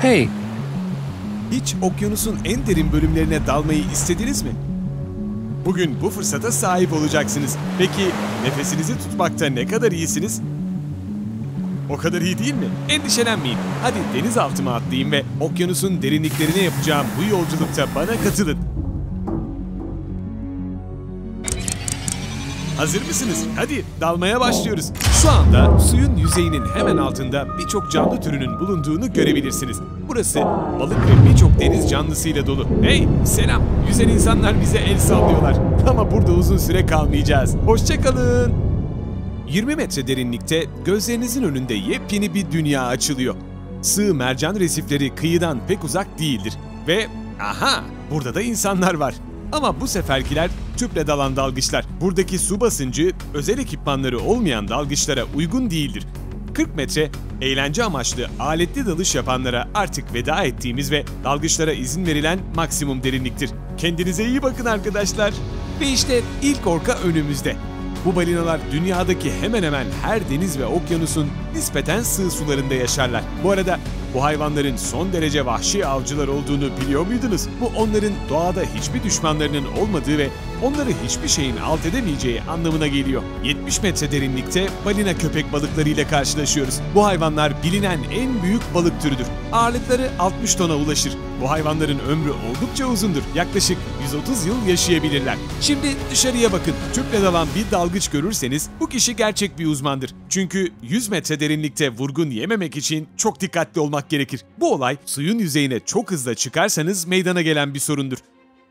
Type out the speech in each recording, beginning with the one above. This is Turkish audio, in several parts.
Hey, Hiç okyanusun en derin bölümlerine dalmayı istediniz mi? Bugün bu fırsata sahip olacaksınız. Peki nefesinizi tutmakta ne kadar iyisiniz? O kadar iyi değil mi? Endişelenmeyin. Hadi denizaltıma atlayın ve okyanusun derinliklerine yapacağım bu yolculukta bana katılın. Hazır mısınız? Hadi dalmaya başlıyoruz. Şu anda suyun yüzeyinin hemen altında birçok canlı türünün bulunduğunu görebilirsiniz. Burası balık ve birçok deniz canlısıyla dolu. Hey, selam. Yüzen insanlar bize el sallıyorlar. Ama burada uzun süre kalmayacağız. Hoşça kalın. 20 metre derinlikte gözlerinizin önünde yepyeni bir dünya açılıyor. Sığ mercan resifleri kıyıdan pek uzak değildir. Ve aha, burada da insanlar var. Ama bu seferkiler tüple dalan dalgıçlar. Buradaki su basıncı özel ekipmanları olmayan dalgıçlara uygun değildir. 40 metre eğlence amaçlı aletli dalış yapanlara artık veda ettiğimiz ve dalgıçlara izin verilen maksimum derinliktir. Kendinize iyi bakın arkadaşlar. Ve işte ilk orka önümüzde. Bu balinalar dünyadaki hemen hemen her deniz ve okyanusun nispeten sığ sularında yaşarlar. Bu arada bu hayvanların son derece vahşi avcılar olduğunu biliyor muydunuz? Bu onların doğada hiçbir düşmanlarının olmadığı ve onları hiçbir şeyin alt edemeyeceği anlamına geliyor. 70 metre derinlikte balina köpek balıklarıyla karşılaşıyoruz. Bu hayvanlar bilinen en büyük balık türüdür. Ağırlıkları 60 tona ulaşır. Bu hayvanların ömrü oldukça uzundur. Yaklaşık 130 yıl yaşayabilirler. Şimdi dışarıya bakın. Tüple dalan bir dalgıç görürseniz bu kişi gerçek bir uzmandır. Çünkü 100 metre derinlikte vurgun yememek için çok dikkatli olmak gerekir. Bu olay suyun yüzeyine çok hızlı çıkarsanız meydana gelen bir sorundur.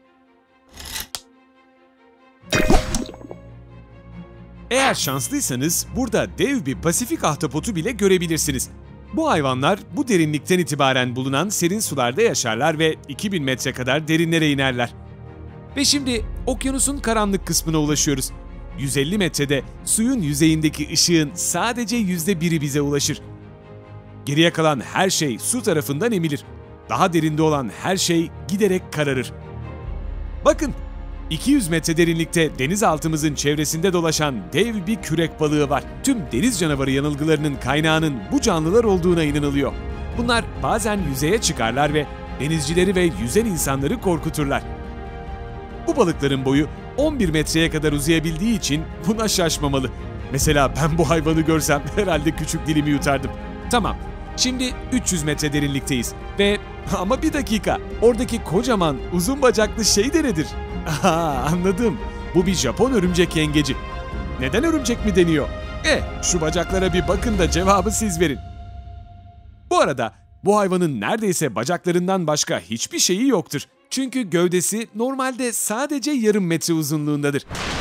Eğer şanslıysanız burada dev bir Pasifik ahtapotu bile görebilirsiniz. Bu hayvanlar bu derinlikten itibaren bulunan serin sularda yaşarlar ve 2000 metre kadar derinlere inerler. Ve şimdi okyanusun karanlık kısmına ulaşıyoruz. 150 metrede suyun yüzeyindeki ışığın sadece %1'i bize ulaşır. Geriye kalan her şey su tarafından emilir. Daha derinde olan her şey giderek kararır. Bakın, 200 metre derinlikte denizaltımızın çevresinde dolaşan dev bir kürek balığı var. Tüm deniz canavarı yanılgılarının kaynağının bu canlılar olduğuna inanılıyor. Bunlar bazen yüzeye çıkarlar ve denizcileri ve yüzen insanları korkuturlar. Bu balıkların boyu 11 metreye kadar uzayabildiği için buna şaşmamalı. Mesela ben bu hayvanı görsem herhalde küçük dilimi yutardım. Tamam, şimdi 300 metre derinlikteyiz ve ama bir dakika, oradaki kocaman uzun bacaklı şey de nedir? Aha, anladım. Bu bir Japon örümcek yengeci. Neden örümcek mi deniyor? Şu bacaklara bir bakın da cevabı siz verin. Bu arada bu hayvanın neredeyse bacaklarından başka hiçbir şeyi yoktur. Çünkü gövdesi normalde sadece yarım metre uzunluğundadır.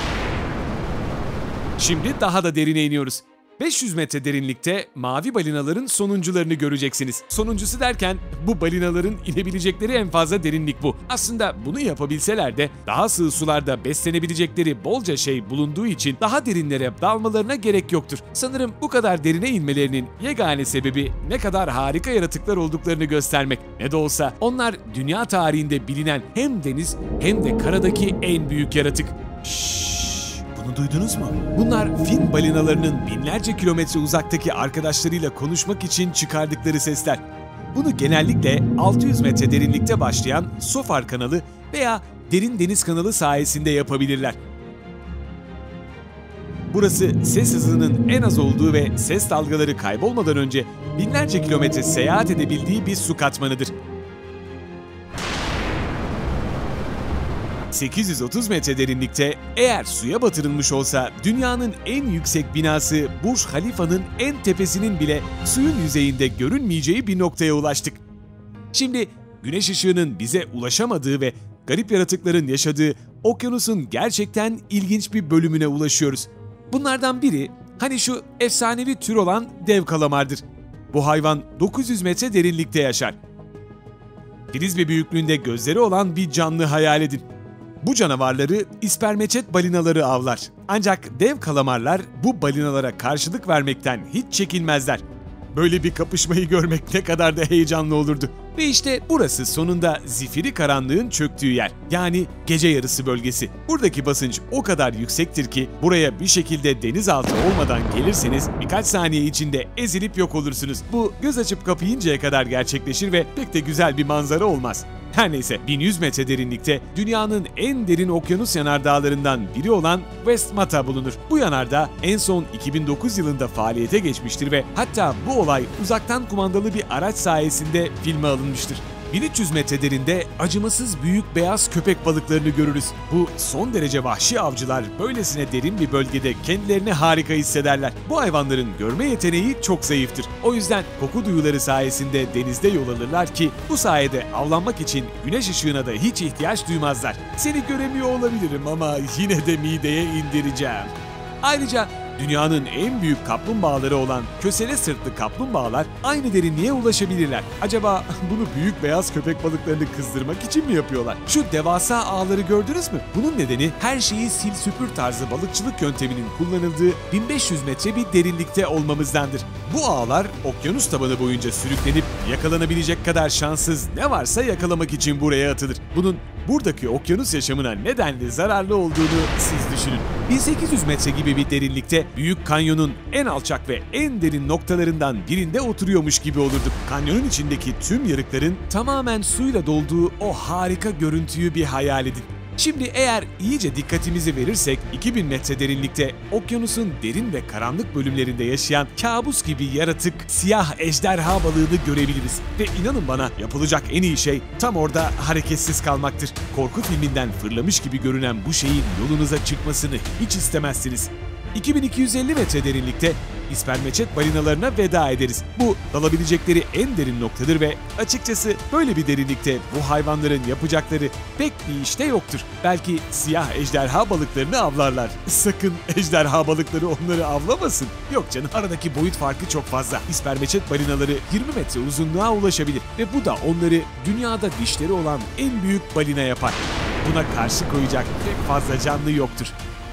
Şimdi daha da derine iniyoruz. 500 metre derinlikte mavi balinaların sonuncularını göreceksiniz. Sonuncusu derken bu balinaların inebilecekleri en fazla derinlik bu. Aslında bunu yapabilseler de daha sığ sularda beslenebilecekleri bolca şey bulunduğu için daha derinlere dalmalarına gerek yoktur. Sanırım bu kadar derine inmelerinin yegane sebebi ne kadar harika yaratıklar olduklarını göstermek. Ne de olsa onlar dünya tarihinde bilinen hem deniz hem de karadaki en büyük yaratık. Bunu duydunuz mu? Bunlar fin balinalarının binlerce kilometre uzaktaki arkadaşlarıyla konuşmak için çıkardıkları sesler. Bunu genellikle 600 metre derinlikte başlayan SOFAR kanalı veya derin deniz kanalı sayesinde yapabilirler. Burası ses hızının en az olduğu ve ses dalgaları kaybolmadan önce binlerce kilometre seyahat edebildiği bir su katmanıdır. 830 metre derinlikte eğer suya batırılmış olsa dünyanın en yüksek binası Burj Khalifa'nın en tepesinin bile suyun yüzeyinde görünmeyeceği bir noktaya ulaştık. Şimdi güneş ışığının bize ulaşamadığı ve garip yaratıkların yaşadığı okyanusun gerçekten ilginç bir bölümüne ulaşıyoruz. Bunlardan biri hani şu efsanevi tür olan dev kalamardır. Bu hayvan 900 metre derinlikte yaşar. Frisbee büyüklüğünde gözleri olan bir canlı hayal edin. Bu canavarları ispermeçet balinaları avlar. Ancak dev kalamarlar bu balinalara karşılık vermekten hiç çekinmezler. Böyle bir kapışmayı görmek ne kadar da heyecanlı olurdu. Ve işte burası sonunda zifiri karanlığın çöktüğü yer. Yani gece yarısı bölgesi. Buradaki basınç o kadar yüksektir ki buraya bir şekilde denizaltı olmadan gelirseniz birkaç saniye içinde ezilip yok olursunuz. Bu göz açıp kapayıncaya kadar gerçekleşir ve pek de güzel bir manzara olmaz. Her neyse 1100 metre derinlikte dünyanın en derin okyanus yanardağlarından biri olan West Mata bulunur. Bu yanardağ en son 2009 yılında faaliyete geçmiştir ve hatta bu olay uzaktan kumandalı bir araç sayesinde filme alınmıştır. 1300 metre derinde acımasız büyük beyaz köpek balıklarını görürüz. Bu son derece vahşi avcılar böylesine derin bir bölgede kendilerini harika hissederler. Bu hayvanların görme yeteneği çok zayıftır. O yüzden koku duyuları sayesinde denizde yol alırlar ki bu sayede avlanmak için güneş ışığına da hiç ihtiyaç duymazlar. Seni göremiyor olabilirim ama yine de mideye indireceğim. Ayrıca dünyanın en büyük kaplumbağaları olan kösele sırtlı kaplumbağalar aynı derinliğe ulaşabilirler. Acaba bunu büyük beyaz köpek balıklarını kızdırmak için mi yapıyorlar? Şu devasa ağları gördünüz mü? Bunun nedeni her şeyi sil süpür tarzı balıkçılık yönteminin kullanıldığı 1500 metre bir derinlikte olmamızdandır. Bu ağlar okyanus tabanı boyunca sürüklenip yakalanabilecek kadar şanssız ne varsa yakalamak için buraya atılır. Bunun buradaki okyanus yaşamına nedenli zararlı olduğunu siz düşünün. 1800 metre gibi bir derinlikte Büyük Kanyon'un en alçak ve en derin noktalarından birinde oturuyormuş gibi olurduk. Kanyonun içindeki tüm yarıkların tamamen suyla dolduğu o harika görüntüyü bir hayal edin. Şimdi eğer iyice dikkatimizi verirsek 2000 metre derinlikte okyanusun derin ve karanlık bölümlerinde yaşayan kabus gibi yaratık siyah ejderha balığını görebiliriz. Ve inanın bana yapılacak en iyi şey tam orada hareketsiz kalmaktır. Korku filminden fırlamış gibi görünen bu şeyin yolunuza çıkmasını hiç istemezsiniz. 2250 metre derinlikte ispermeçet balinalarına veda ederiz. Bu dalabilecekleri en derin noktadır ve açıkçası böyle bir derinlikte bu hayvanların yapacakları pek bir işte yoktur. Belki siyah ejderha balıklarını avlarlar. Sakın ejderha balıkları onları avlamasın. Yok canım, aradaki boyut farkı çok fazla. İspermeçet balinaları 20 metre uzunluğa ulaşabilir ve bu da onları dünyada dişleri olan en büyük balina yapar. Buna karşı koyacak pek fazla canlı yoktur.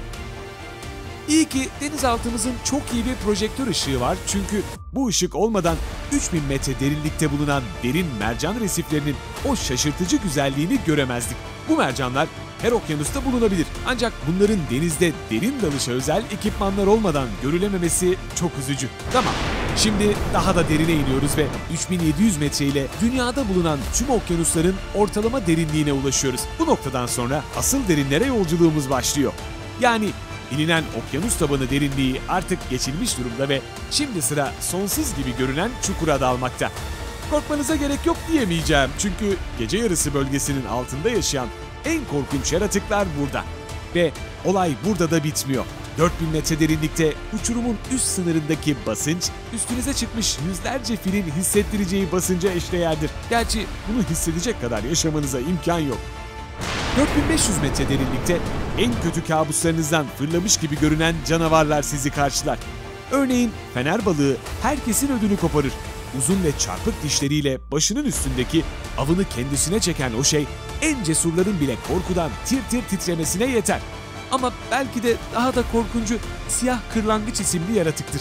İyi ki denizaltımızın çok iyi bir projektör ışığı var, çünkü bu ışık olmadan 3000 metre derinlikte bulunan derin mercan resiflerinin o şaşırtıcı güzelliğini göremezdik. Bu mercanlar her okyanusta bulunabilir, ancak bunların denizde derin dalışa özel ekipmanlar olmadan görülememesi çok üzücü. Tamam, şimdi daha da derine iniyoruz ve 3700 metre ile dünyada bulunan tüm okyanusların ortalama derinliğine ulaşıyoruz. Bu noktadan sonra asıl derinlere yolculuğumuz başlıyor. Yani bilinen okyanus tabanı derinliği artık geçilmiş durumda ve şimdi sıra sonsuz gibi görünen çukura dalmakta. Korkmanıza gerek yok diyemeyeceğim, çünkü gece yarısı bölgesinin altında yaşayan en korkunç yaratıklar burada. Ve olay burada da bitmiyor. 4000 metre derinlikte uçurumun üst sınırındaki basınç, üstünüze çıkmış yüzlerce filin hissettireceği basınca eşdeğerdir. Gerçi bunu hissedecek kadar yaşamanıza imkan yok. 4500 metre derinlikte en kötü kabuslarınızdan fırlamış gibi görünen canavarlar sizi karşılar. Örneğin fener balığı herkesin ödünü koparır. Uzun ve çarpık dişleriyle başının üstündeki avını kendisine çeken o şey en cesurların bile korkudan tir tir titremesine yeter. Ama belki de daha da korkuncu siyah kırlangıç isimli yaratıktır.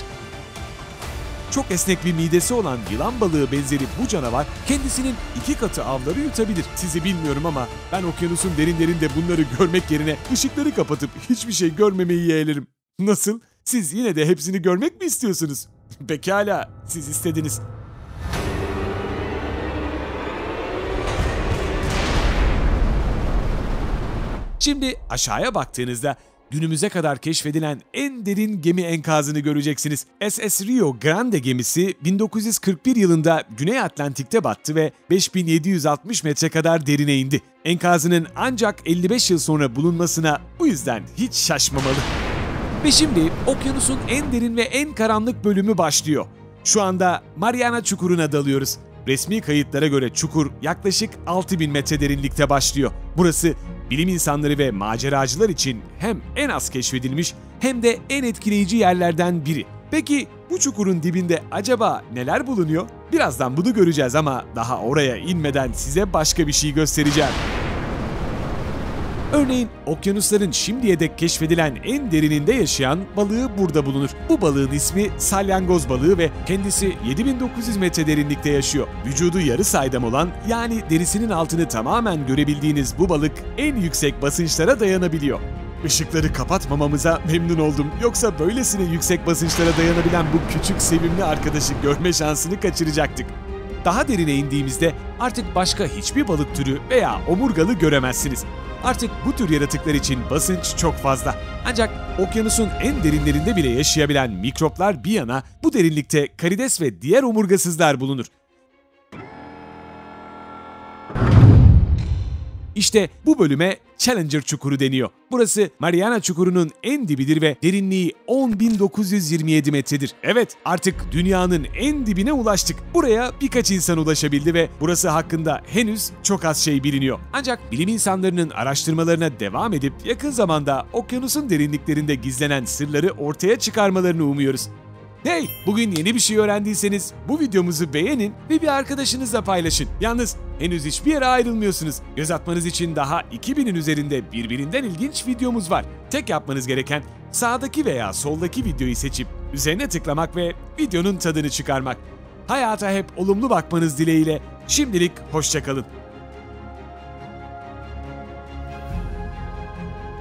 Çok esnek bir midesi olan yılan balığı benzeri bu canavar kendisinin 2 katı avları yutabilir. Sizi bilmiyorum ama ben okyanusun derinlerinde bunları görmek yerine ışıkları kapatıp hiçbir şey görmemeyi yeğlerim. Nasıl? Siz yine de hepsini görmek mi istiyorsunuz? Pekala, siz istediniz. Şimdi aşağıya baktığınızda günümüze kadar keşfedilen en derin gemi enkazını göreceksiniz. SS Rio Grande gemisi 1941 yılında Güney Atlantik'te battı ve 5760 metre kadar derine indi. Enkazının ancak 55 yıl sonra bulunmasına bu yüzden hiç şaşmamalı. Ve şimdi okyanusun en derin ve en karanlık bölümü başlıyor. Şu anda Mariana Çukuru'na dalıyoruz. Resmi kayıtlara göre çukur yaklaşık 6000 metre derinlikte başlıyor. Burası bilim insanları ve maceracılar için hem en az keşfedilmiş hem de en etkileyici yerlerden biri. Peki bu çukurun dibinde acaba neler bulunuyor? Birazdan bunu göreceğiz ama daha oraya inmeden size başka bir şey göstereceğim. Örneğin okyanusların şimdiye dek keşfedilen en derininde yaşayan balığı burada bulunur. Bu balığın ismi salyangoz balığı ve kendisi 7900 metre derinlikte yaşıyor. Vücudu yarı saydam olan, yani derisinin altını tamamen görebildiğiniz bu balık en yüksek basınçlara dayanabiliyor. Işıkları kapatmamamıza memnun oldum. Yoksa böylesine yüksek basınçlara dayanabilen bu küçük sevimli arkadaşı görme şansını kaçıracaktık. Daha derine indiğimizde artık başka hiçbir balık türü veya omurgalı göremezsiniz. Artık bu tür yaratıklar için basınç çok fazla. Ancak okyanusun en derinlerinde bile yaşayabilen mikroplar bir yana, bu derinlikte karides ve diğer omurgasızlar bulunur. İşte bu bölüme Challenger Çukuru deniyor. Burası Mariana Çukuru'nun en dibidir ve derinliği 10.927 metredir. Evet, artık dünyanın en dibine ulaştık. Buraya birkaç insan ulaşabildi ve burası hakkında henüz çok az şey biliniyor. Ancak bilim insanlarının araştırmalarına devam edip yakın zamanda okyanusun derinliklerinde gizlenen sırları ortaya çıkarmalarını umuyoruz. Hey! Bugün yeni bir şey öğrendiyseniz bu videomuzu beğenin ve bir arkadaşınızla paylaşın. Yalnız henüz hiçbir yere ayrılmıyorsunuz. Göz atmanız için daha 2000'in üzerinde birbirinden ilginç videomuz var. Tek yapmanız gereken sağdaki veya soldaki videoyu seçip üzerine tıklamak ve videonun tadını çıkarmak. Hayata hep olumlu bakmanız dileğiyle şimdilik hoşça kalın.